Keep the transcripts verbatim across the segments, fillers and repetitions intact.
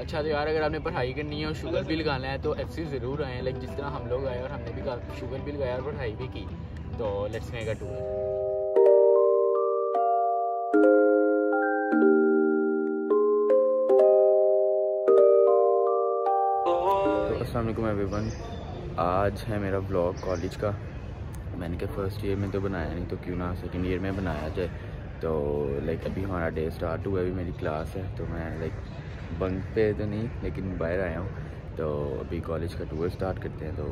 अच्छा तो यार अगर आपने पढ़ाई करनी है और शुगर भी लगाना है तो एफसी ज़रूर आए, लाइक जिस तरह हम लोग आए और हमने भी शुगर भी लगाया और पढ़ाई भी की। तो लेट्स मेक अ टूर। तो अस्सलाम वालेकुम एवरीवन, आज है मेरा व्लॉग कॉलेज का। मैंने कहा फर्स्ट ईयर में तो बनाया नहीं तो क्यों ना सेकेंड ईयर में बनाया जाए। तो लाइक अभी हमारा डे स्टार्ट हुआ, अभी मेरी क्लास है तो मैं लाइक बंक पे तो नहीं लेकिन बाहर आया हूँ। तो अभी कॉलेज का टूर स्टार्ट करते हैं। तो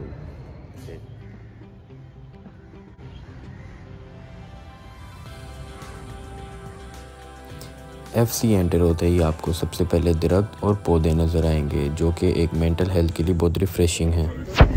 एफ सी एंटर होते ही आपको सबसे पहले दरख्त और पौधे नज़र आएंगे जो कि एक मेंटल हेल्थ के लिए बहुत रिफ़्रेशिंग हैं।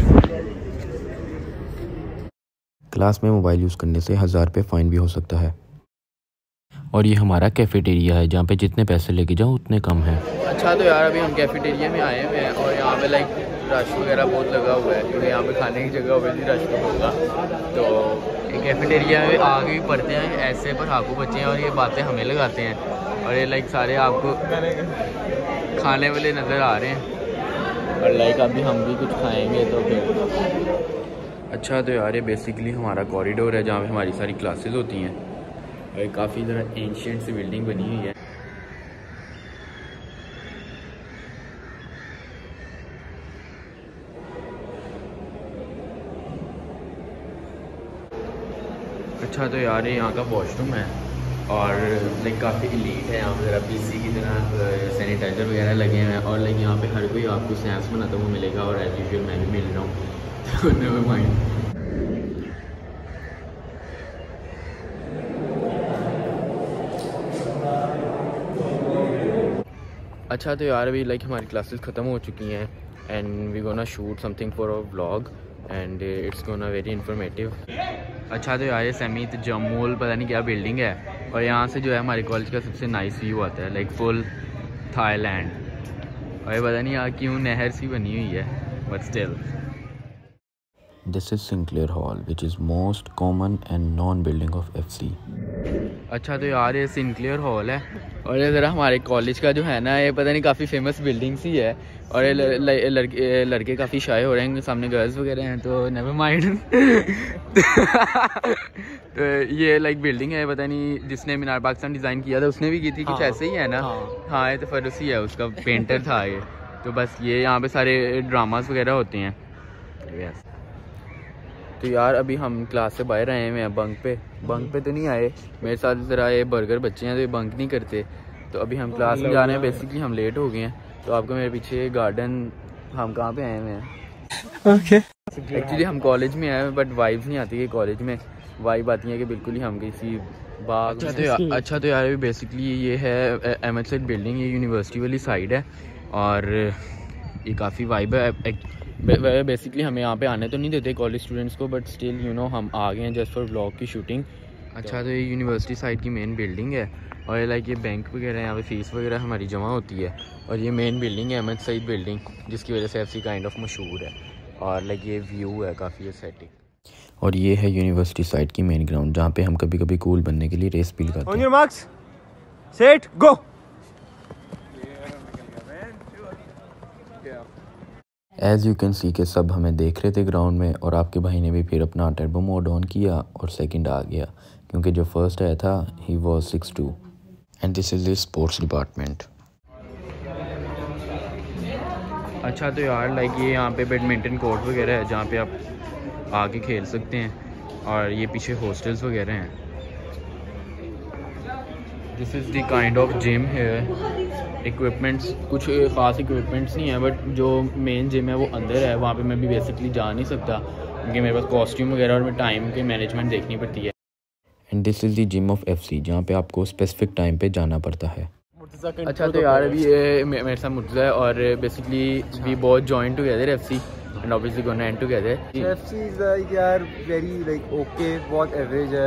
क्लास में मोबाइल यूज़ करने से हज़ार रुपये फ़ाइन भी हो सकता है। और ये हमारा कैफ़ेटेरिया है जहाँ पे जितने पैसे लेके जाओ उतने कम हैं। अच्छा तो यार अभी हम कैफ़ेटेरिया में आए हुए हैं और यहाँ पे लाइक रश वगैरह बहुत लगा हुआ है क्योंकि यहाँ पे खाने की जगह ओबेसली रश तो होगा। तो कैफ़ेटेरिया में आगे भी पढ़ते हैं ऐसे पढ़ाकू बच्चे हैं और ये बातें हमें लगाते हैं और ये लाइक सारे आपको खाने वाले नज़र आ रहे हैं और लाइक अभी हम भी कुछ खाएँगे तो फिर। अच्छा तो यार ये बेसिकली हमारा कॉरिडोर है जहाँ पे हमारी सारी क्लासेस होती हैं और काफ़ी ज़रा एंशिएंट सी बिल्डिंग बनी हुई है। अच्छा तो यार ये यहाँ का वॉशरूम है और लाइक काफ़ी एलीट है। यहाँ पे ज़रा पीसी की तरह सैनिटाइज़र वगैरह लगे हुए हैं और लाइक यहाँ पे हर कोई आपको स्नैक्स बनाता हुआ मिलेगा और एज यूजुअल मैं भी मिल रहा हूँ। Never mind. अच्छा तो यार अभी लाइक हमारी क्लासेस ख़त्म हो चुकी हैं and we gonna shoot something for a vlog and it's gonna very informative. अच्छा तो यार ये समीत जमूल पता नहीं क्या बिल्डिंग है और यहाँ से जो है हमारे कॉलेज का सबसे नाइस व्यू आता है लाइक फुल थाईलैंड। और ये पता नहीं यहाँ क्यों नहर सी बनी हुई है but still. This is Sinclair Hall which is most common and known building of F C. अच्छा तो यार ये सिंक्लेयर हॉल है और ये ज़रा हमारे कॉलेज का जो है ना ये पता नहीं काफ़ी फेमस बिल्डिंग सी है और ये लड़के लड़के काफ़ी शाय हो रहे हैं, सामने गर्ल्स वगैरह हैं तो नेवर माइंड। तो ये लाइक बिल्डिंग है, पता नहीं जिसने मीनार पाकिस्तान डिज़ाइन किया था उसने भी की थी कुछ हाँ, ऐसे ही है ना। हाँ, हाँ ये तो फरूसी है उसका पेंटर था ये। तो बस ये यहाँ पे सारे ड्रामास वगैरह होते हैं। तो यार अभी हम क्लास से बाहर आए हुए हैं बंक पे। बंक पे तो नहीं आए, मेरे साथ ज़रा ये बर्गर बच्चे हैं तो ये बंक नहीं करते। तो अभी हम क्लास में जा रहे हैं, बेसिकली हम लेट हो गए हैं। तो आपको मेरे पीछे गार्डन, हम कहाँ पे आए हुए हैं ओके एक्चुअली हम कॉलेज में आए हैं बट वाइब्स नहीं आती है कॉलेज में। वाइब आती है कि बिल्कुल ही हम किसी बाग। अच्छा तो यार अच्छा तो यार बेसिकली ये है अहमद सईद बिल्डिंग, ये यूनिवर्सिटी वाली साइड है और ये काफ़ी वाइब है। बेसिकली हमें यहाँ पे आने तो नहीं देते कॉलेज स्टूडेंट्स को बट स्टिल यू नो हम आ गए हैं जस्ट फॉर व्लॉग की शूटिंग। अच्छा तो ये यूनिवर्सिटी साइड की मेन बिल्डिंग है और ये लाइक ये बैंक वगैरह यहाँ पे फ़ीस वगैरह हमारी जमा होती है और ये मेन बिल्डिंग है अहमद सईद बिल्डिंग जिसकी वजह से एफसी काइंड ऑफ मशहूर है और लाइक ये व्यू है काफ़ी एस्थेटिक। और ये है यूनिवर्सिटी साइड की मेन ग्राउंड जहाँ पे हम कभी कभी कूल बनने के लिए रेस भी लगाते हैं। On your marks set go. As you can see के सब हमें देख रहे थे ग्राउंड में और आपके भाई ने भी फिर अपना टर्बो मोड ऑन किया और सेकंड आ गया क्योंकि जो फर्स्ट आया था he was six two and this is the sports department. अच्छा तो यार लाइक ये यहाँ पे बैडमिंटन कोर्ट वगैरह है जहाँ पे आप आके खेल सकते हैं और ये पीछे हॉस्टल्स वगैरह हैं। This is the kind of gym है। इक्विपमेंट्स कुछ ख़ास इक्विपमेंट्स नहीं है बट जो मेन जिम है वो अंदर है, वहाँ पे मैं भी बेसिकली जा नहीं सकता क्योंकि मेरे पास कॉस्ट्यूम वगैरह और मैं टाइम की मैनेजमेंट देखनी पड़ती है। And this is the gym of F C जहाँ पे आपको स्पेसिफिक टाइम पे जाना पड़ता है। अच्छा तो यार अभी ये मेरे साथ मुर्तज़ा है और basically we both join together FC and obviously gonna end together. FC is like यार वेरी लाइक ओके, बहुत एवरेज है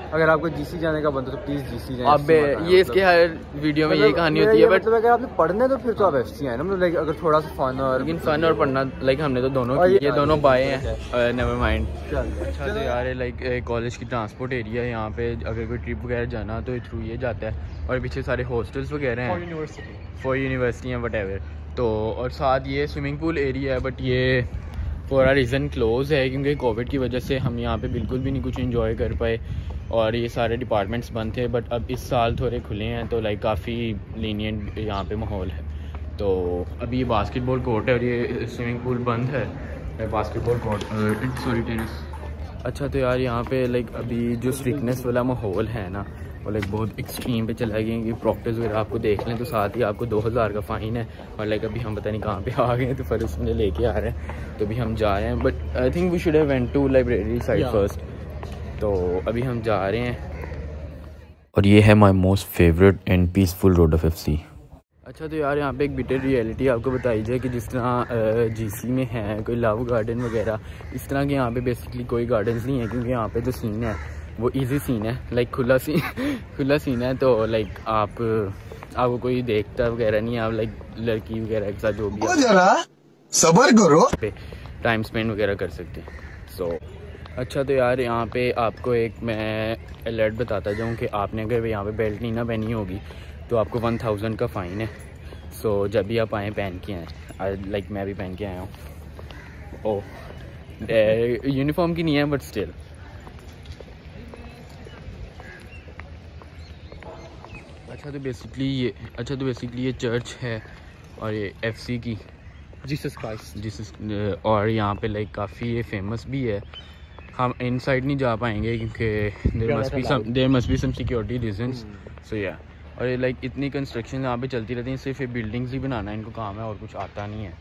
अगर आपको जीसी जाने का बनता तो प्लीज जीसी जाए। अब ये इसके हर वीडियो में यही कहानी होती है, बट मतलब अगर आपने पढ़ना है तो फिर तो आप एफसी आए ना, मतलब लाइक अगर थोड़ा सा फन और लेकिन फन और पढ़ना लाइक हमने तो दोनों ये, ये दोनों बाय हैं, नेवर माइंड। अच्छा तो यार लाइक कॉलेज की ट्रांसपोर्ट एरिया है यहाँ पे, अगर कोई ट्रिप वगैरह जाना तो थ्रू ये जाता है, और पीछे सारे हॉस्टल्स वगैरह हैं फॉर यूनिवर्सिटी हैं वट एवर। तो और साथ ये स्विमिंग पूल एरिया है, बट ये फॉर अ रीज़न क्लोज है क्योंकि कोविड की वजह से हम यहाँ पे बिल्कुल भी नहीं कुछ एंजॉय कर पाए और ये सारे डिपार्टमेंट्स बंद थे। बट अब इस साल थोड़े खुले हैं तो लाइक काफ़ी लीनियंट यहाँ पे माहौल है। तो अभी ये बास्केटबॉल कोर्ट है और ये स्विमिंग पूल बंद है, बास्केटबॉल कोर्ट सॉरी टेनिस। अच्छा तो यार यहाँ पे लाइक अभी जो स्ट्रिक्टनेस वाला माहौल है ना वो लाइक बहुत एक्सट्रीम पे चला गया कि प्रॉक्टर्स वगैरह आपको देख लें तो साथ ही आपको दो हज़ार का फ़ाइन है, और लाइक अभी हम पता नहीं कहाँ पे आ गए हैं तो फिर उसमें लेके आ रहे हैं। तो अभी हम जा रहे हैं, but I think we should have went to library side first. तो अभी हम जा रहे हैं और ये है my most favourite and peaceful road of F C. अच्छा तो यार यहाँ पे एक बिटर रियलिटी आपको बताई जाए कि जिस तरह जीसी में है कोई लव गार्डन वगैरह, इस तरह के यहाँ पे बेसिकली कोई गार्डन्स नहीं है, क्योंकि यहाँ पे जो सीन है वो इजी सीन है, लाइक खुला सीन खुला सीन है। तो लाइक आप आपको कोई देखता वगैरह नहीं है, आप लाइक लड़की वगैरह के साथ जो भी जरा सब्र करो पे टाइम स्पेंड वगैरह कर सकते हैं। सो so, अच्छा तो यार यहाँ पे आपको एक मैं अलर्ट बताता जाऊँ कि आपने अगर यहाँ पे बेल्ट नहीं ना पहनी होगी तो आपको वन थाउजेंड का फ़ाइन है। सो so, जब भी आप आएँ पहन के आएँ, लाइक मैं भी पहन के आया हूँ। ओह यूनिफॉर्म की नहीं है बट स्टिल। अच्छा तो बेसिकली ये अच्छा तो बेसिकली ये चर्च है और ये एफसी की जीसस क्राइस्ट जीसस, और यहाँ पे लाइक काफ़ी ये फेमस भी है। हम इन साइड नहीं जा पाएंगे क्योंकि there must be some there must be some security reasons. So या और ये लाइक इतनी कंस्ट्रक्शन यहाँ पे चलती रहती हैं, सिर्फ ये बिल्डिंग्स ही बनाना इनको काम है और कुछ आता नहीं है।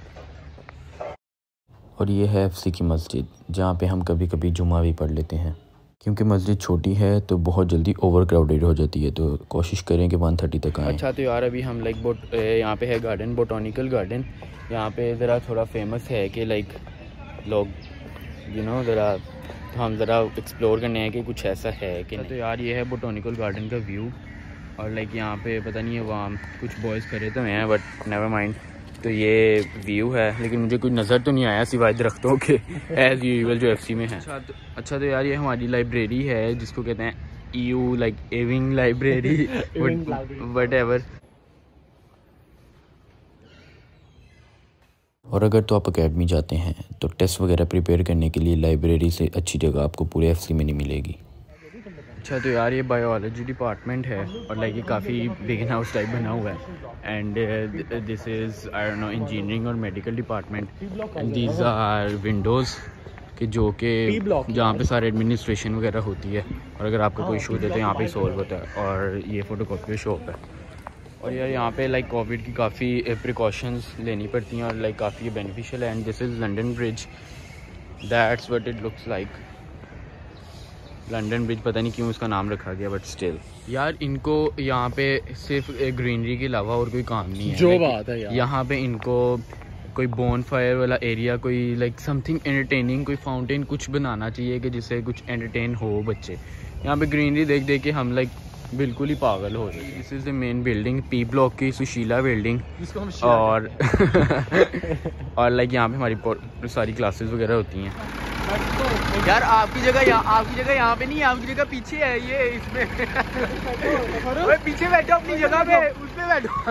और ये है एफसी की मस्जिद जहाँ पे हम कभी कभी जुमा भी पढ़ लेते हैं, क्योंकि मस्जिद छोटी है तो बहुत जल्दी ओवर क्राउडेड हो जाती है, तो कोशिश करें कि वन थर्टी तक आएँ। अच्छा तो यार अभी हम लाइक बोट यहाँ पे है गार्डन, बोटॉनिकल गार्डन। यहाँ पे ज़रा थोड़ा फेमस है कि लाइक लोग यू नो ज़रा तो हम ज़रा एक्सप्लोर करने हैं कि कुछ ऐसा है कि तो यार ये है बोटॉनिकल गार्डन का व्यू। और लाइक यहाँ पे पता नहीं है वहाँ कुछ बॉयज़ करे तो हैं बट नेवर माइंड। तो ये व्यू है लेकिन मुझे कुछ नज़र तो नहीं आया सिवाय दरख्तों के एज यूजुअल जो एफसी में है। अच्छा तो अच्छा तो यार ये हमारी लाइब्रेरी है जिसको कहते हैं EU like Ewing library whatever. और अगर तो आप अकेडमी जाते हैं तो टेस्ट वगैरह प्रिपेयर करने के लिए लाइब्रेरी से अच्छी जगह आपको पूरे एफसी में नहीं मिलेगी। अच्छा तो यार ये बायोलॉजी डिपार्टमेंट है और लाइक ये काफ़ी बिग हाउस टाइप बना हुआ है। And this is I don't know engineering और medical department and these are windows कि जो कि जहाँ पे सारे एडमिनिस्ट्रेशन वगैरह होती है, और अगर आपका कोई इशू होता है तो यहाँ पे सॉल्व होता है। और ये फ़ोटोकॉपी शॉप है। और यार यहाँ पे लाइक कोविड की काफ़ी प्रिकॉशंस लेनी पड़ती हैं और लाइक काफ़ी बेनिफिशियल है। And this is London Bridge, that's what it looks like. London Bridge पता नहीं क्यों इसका नाम रखा गया बट स्टिल यार इनको यहाँ पे सिर्फ ग्रीनरी के अलावा और कोई काम नहीं है। जो बात है यार यहाँ पे इनको कोई बोन फायर वाला एरिया, कोई लाइक समथिंग एंटरटेनिंग, कोई फाउंटेन कुछ बनाना चाहिए कि जिससे कुछ एंटरटेन हो बच्चे। यहाँ पे ग्रीनरी देख देख के हम लाइक बिल्कुल ही पागल हो रहे। This is the main building, P block की सुशीला बिल्डिंग। और और लाइक यहाँ पे हमारी सारी क्लासेस वगैरह होती हैं। यार आपकी जगह यहाँ आपकी जगह यहाँ पे नहीं है, आपकी जगह पीछे है ये इसमें ओए पीछे बैठो अपनी जगह पे, उस पे बैठो।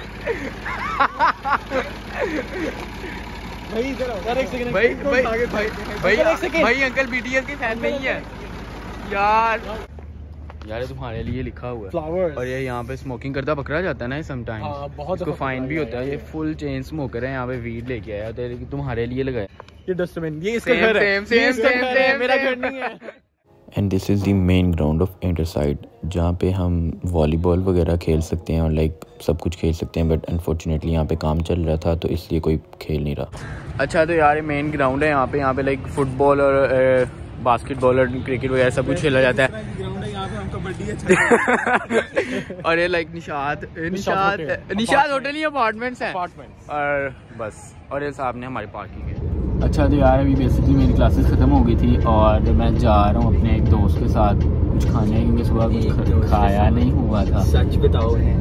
भाई भाई भाई भाई भाई अंकल बीटीएस के फैन नहीं है यार। यार तुम्हारे लिए लिखा हुआ है फ्लावर्स। और ये यहाँ पे स्मोकिंग करता पकड़ा जाता है ना समटाइम्स, बहुत इसको फाइन भी होता है। ये फुल चेन स्मोकर है, यहाँ पे वीड लेके आया तो तुम्हारे लिए लगाया। ये डस्टबिन ये इसका घर है, सेम सेम सेम मेरा घर नहीं है। And this is the main ground of इंटरसाइड जहाँ पे हम वॉलीबॉल वगैरह खेल सकते हैं और लाइक सब कुछ खेल सकते हैं, बट अनफॉर्चुनेटली यहाँ पे काम चल रहा था तो इसलिए कोई खेल नहीं रहा। अच्छा तो यार ये मेन ग्राउंड है यहाँ पे यहाँ पे लाइक फुटबॉल और बास्केटबॉल और क्रिकेट वगैरह सब कुछ खेला जाता है। और ये लाइक निशाद निशाद निशाद होटल ही अपार्टमेंट्स हैं और बस। और ये सामने हमारी पार्किंग है। अच्छा तो यार अभी बेसिकली मेरी क्लासेस ख़त्म हो गई थी और मैं जा रहा हूँ अपने एक दोस्त के साथ कुछ खाने हैं क्योंकि सुबह कुछ खाया नहीं हुआ था। सच बताओ है।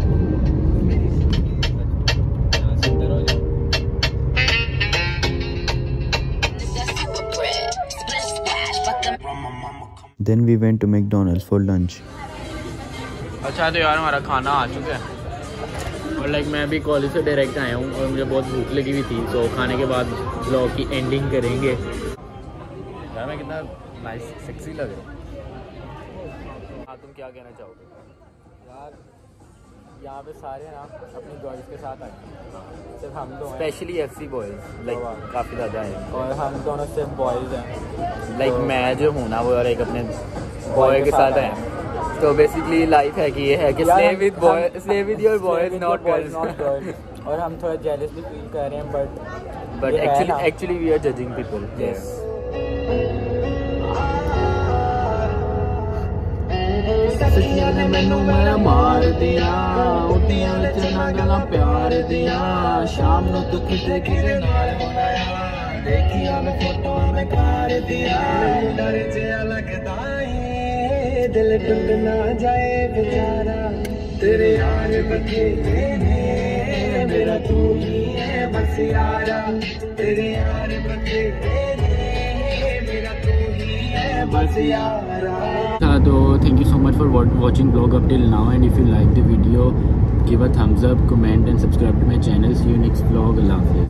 Then we went to McDonald's for lunch. अच्छा तो यार हमारा खाना आ चुका है और लाइक मैं अभी कॉलेज से डायरेक्ट आया हूँ और मुझे बहुत भूख लगी हुई थी। सो खाने के बाद ब्लॉग की एंडिंग करेंगे। यार मैं कितना नाइस सेक्सी लग रहा हूँ। हाँ तुम क्या कहना चाहोगे? यार यहाँ पे सारे ना अपनी गर्ल्स के साथ आए सिर्फ हम दो हैं, specially F C boys like काफ़ी ज़्यादा है और हम दोनों सिर्फ बॉयज़ हैं। लाइक मैं जो हूँ ना वो और एक अपने बॉय के साथ है। तो बेसिकली लाइफ है कि ये है कि stay with boy stay with your boys not girls not girls. और हम थोड़ा जेलस भी फील कर रहे हैं but but actually actually we are judging people. Yes मैनू मैं मार दिया उठियां चना गला प्यार दिया शाम नु तू किते किते नाल होना देखिया मैं फोटो में कर दिया डर जिया लगदा है दिल टूट ना जाए बेचारा तेरे यार बखेरे ने मेरा तू ही है बस यारा तेरे यार बखेरे ने मेरा तू ही है बस यारा। तो thank you so much for watching vlog up till now, and if you like the video give a thumbs up, comment and subscribe to my channel. See you next vlog. Allah Hafiz.